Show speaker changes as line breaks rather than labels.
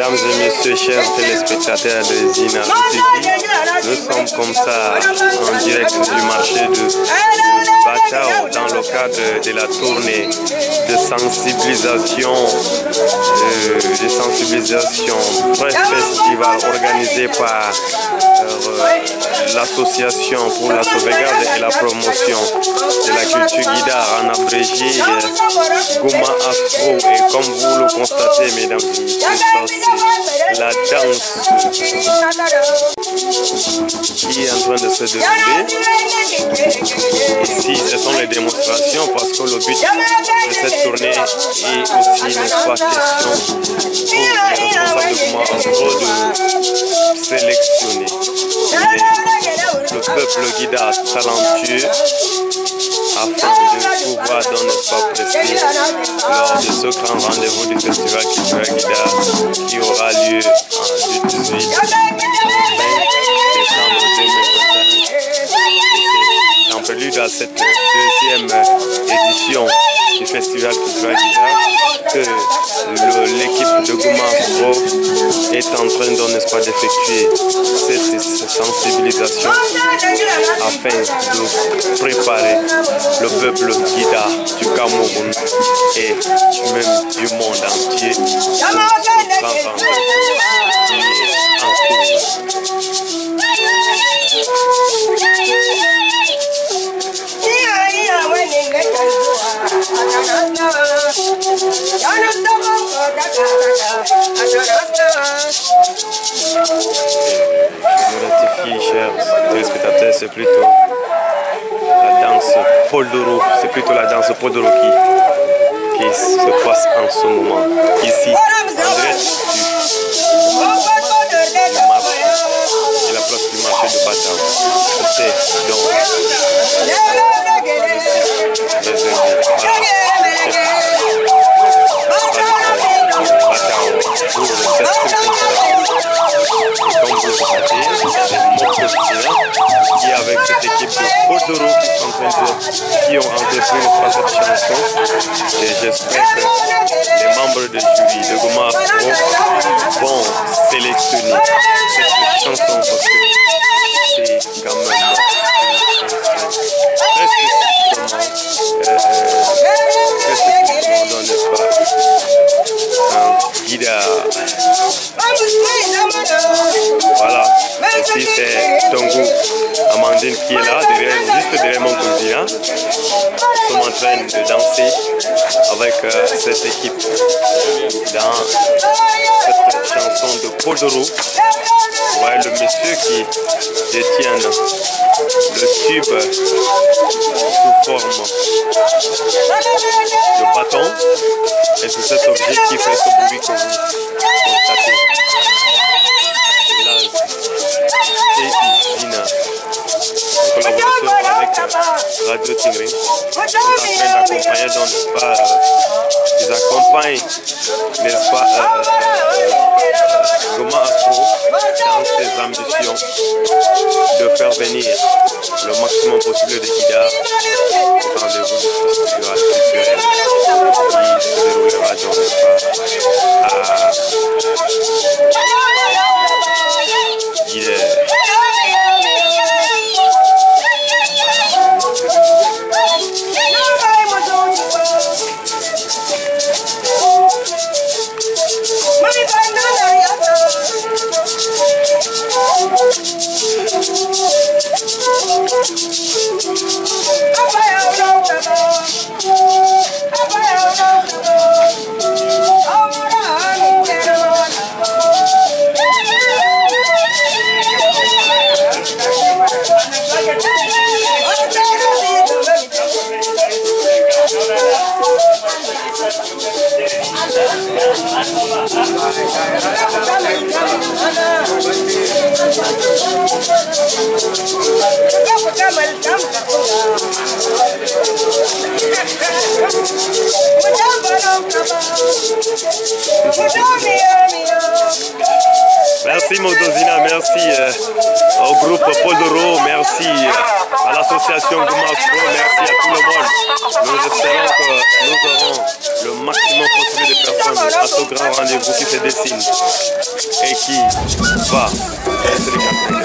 Mesdames et messieurs, chers téléspectateurs de Zina TV, nous sommes comme ça en direct du marché de Batao dans le cadre de la tournée de sensibilisation, festival organisé par l'association pour la sauvegarde et la promotion de la culture guidare en abrégé Gouma Afro. Et comme vous le constatez, mesdames et messieurs, c'est la danse qui est en train de se dérouler. Ici, ce sont les démonstrations parce que le but de cette tournée est aussi, n'est-ce pas, question pour les responsables de Gouma Afro de sélectionner le peuple guidare talentueux afin de pouvoir donc, n'est-ce pas, prester lors de ce grand rendez-vous du festival culturel guidare qui aura lieu du 18 au 20 décembre 2021. En prélude à cette deuxième édition du festival culturel guidare que l'équipe de Gouma Afro est en train, n'est-ce pas, d'effectuer cette sensibilisation afin de préparer le peuple guidare du Cameroun et même du monde entier pour ce grand rendez-vous qui est en cours. Je me rectifie, chers téléspectateurs, c'est plutôt la danse Poldoro, c'est plutôt la danse Poldoro qui se passe en ce moment ici, en direct de la place du marché de Batao. C'est donc qui avec cette équipe de Poldoro qui ont entrepris cette chanson, et j'espère que les membres de jury de Gouma Afro vont sélectionner cette chanson parce que c'est quand même une chanson n'est-ce pas, un guidare. Voilà, ici c'est Tongo Amandine qui est là, juste derrière mon cousin. Nous sommes en train de danser avec cette équipe dans cette chanson de Poldoro. Vous voyez le monsieur qui détient le tube sous forme de bâton. Et c'est cet objet qui fait ce bruit que vous constatez. Zina, en collaboration avec Radio Tingring, sont en train d'accompagner, donc, n'est-ce pas, ils accompagnent, n'est-ce pas, Gouma Afro dans ses ambitions de faire venir le maximum possible de guidares au rendez-vous du festival culturel qui se déroulera, donc, n'est-ce pas, à Guidare. Merci Modozina, merci au groupe Poldoro, merci à l'association Gouma Afro, merci à tout le monde. Nous espérons que nous aurons le maximum possible de personnes à ce grand rendez-vous qui se dessine et qui va être le